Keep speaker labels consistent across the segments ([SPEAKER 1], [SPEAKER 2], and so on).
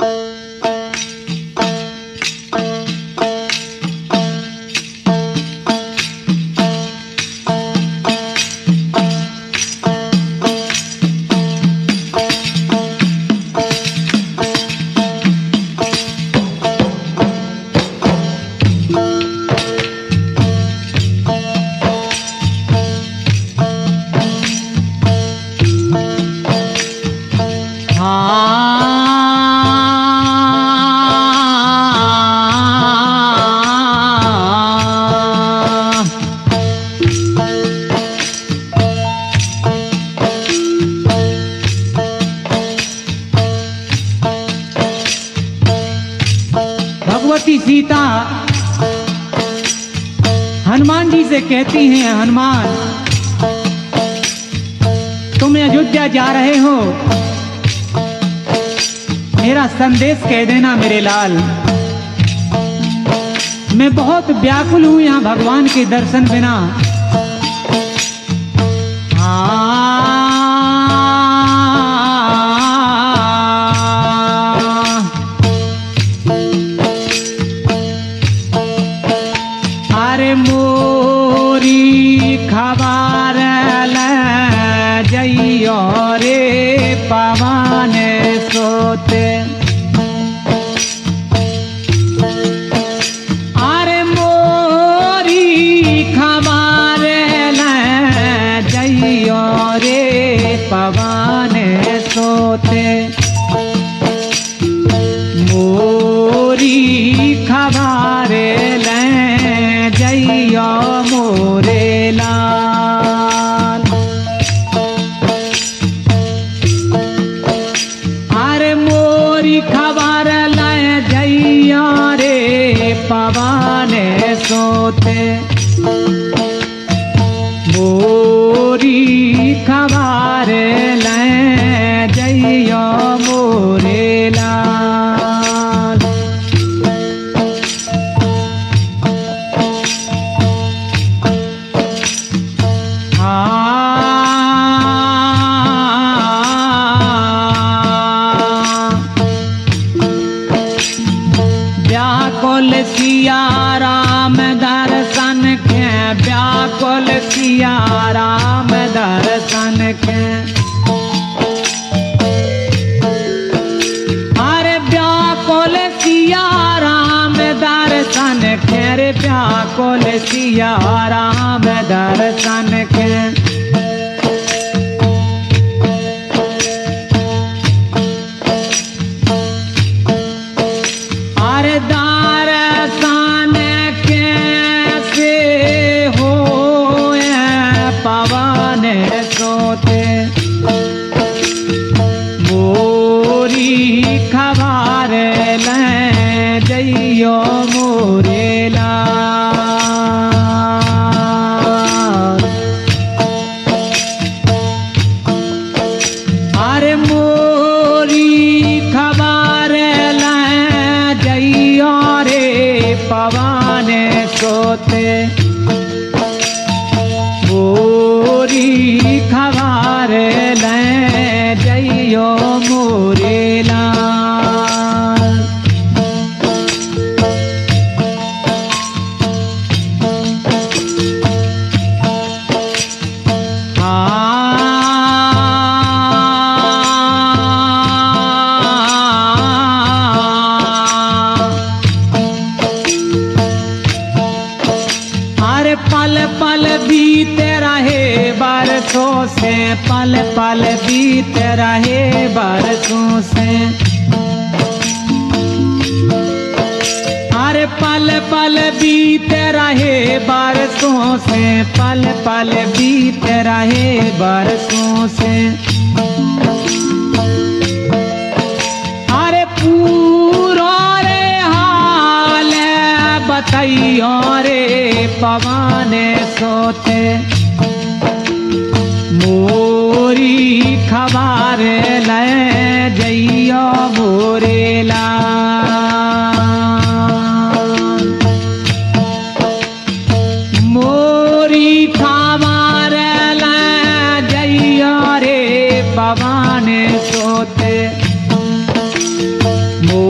[SPEAKER 1] भगवती सीता हनुमान जी से कहती हैं, हनुमान तुम अयोध्या जा रहे हो, मेरा संदेश कह देना मेरे लाल। मैं बहुत व्याकुल हूं यहाँ भगवान के दर्शन बिना। अरे मोरी खबर ले जइयो रे पवन सोते। अरे मोरी खबर ले जइयो रे पवन सोते। मोरी खबर ले जइयो मोरे लाल। अरे मोरी खबर ले जइयो रे पवन सोते। मोरी खबर ले जइयो मोरे लाल। व्याकुल सिया राम दर्शन के, व्याकुल सिया राम दर्शन के। अरे व्याकुल सिया राम दर्शन के रे, व्याकुल सिया राम दर्शन के। अरे दर्शन कैसे हो पवन सोते। मोरी खबर ले जइयो मोरे लाल। अरे मोरी खबर ले जइयो रे पवन सोते। मोरी खबर ले जइयो मोरे लाल। अरे पल पल बीते रहे बरसों से, पल पल बीते रहे बरसों से। अरे पल पल बीते रहे बरसों से, पल पल बीते रहे बरसों से। अरे पूरा रे हाल बताइयो रे पवन सोते। मोरी खबर ले जइयो मोरे लाल। मोरी खबर ले जइयो रे पवन सोते।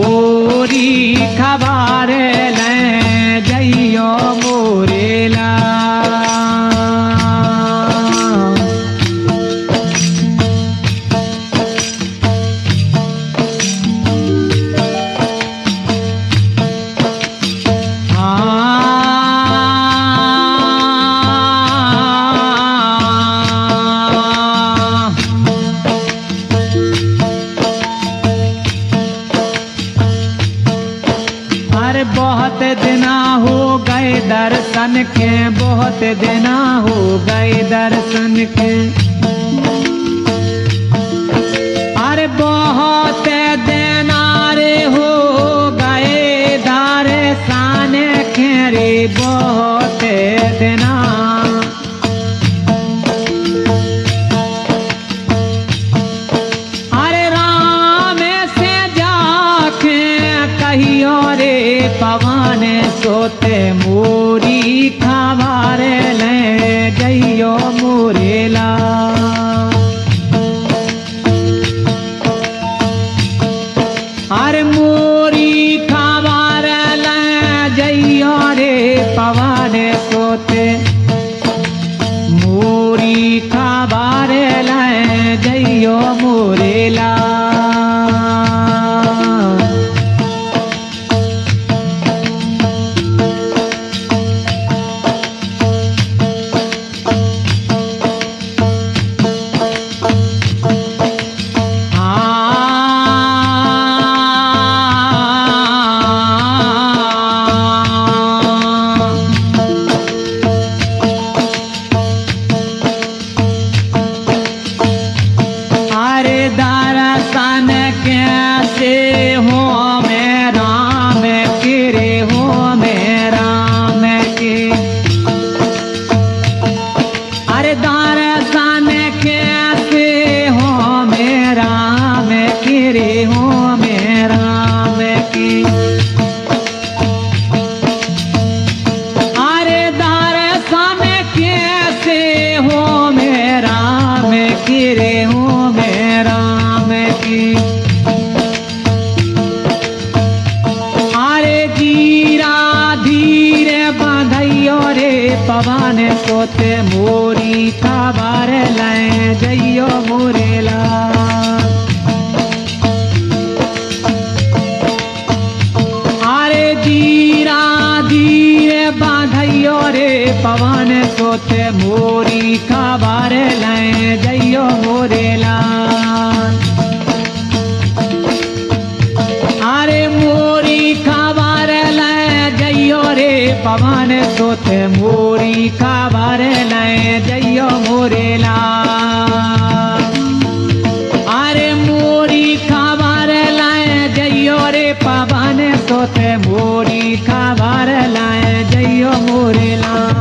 [SPEAKER 1] खबर ले जइयो मोरेला। बहुत दिना हो गए दर्शन के, बहुत दिना हो गए दर्शन के। अरे बहुत दिना रे हो गए दर्शन के रे, बहुत दिना। अरे राम से जाके कहियो रे पवन सोते मोरी खबर ले जइयो मोरेला। अरे मोरी खबर ले जइयो रे पवन सोते मोरी खबर ले जइयो मोरेला। दर्शन कैसे हो मैं राम के रे, हो मैं राम के। अरे दर्शन कैसे हो मैं राम के रे, हो मैं राम के। अरे दर्शन कैसे हो मैं राम के रे, हो मैं राम की। अरे जीरा धीरे बांधियो रे पवन सोते मोरी खबर ले जइयो मोरेला। अरे जीरा धीरे बांधियो रे पवन सोते मोरी खबर ले जइयो मोरेला। अरे मोरी खबर ले जइयो रे पवन सोते मोरी खबर ले जइयो मोरेला। अरे मोरी खबर ले जइयो रे पवन सोते मोरी खबर ले जइयो मोरेला।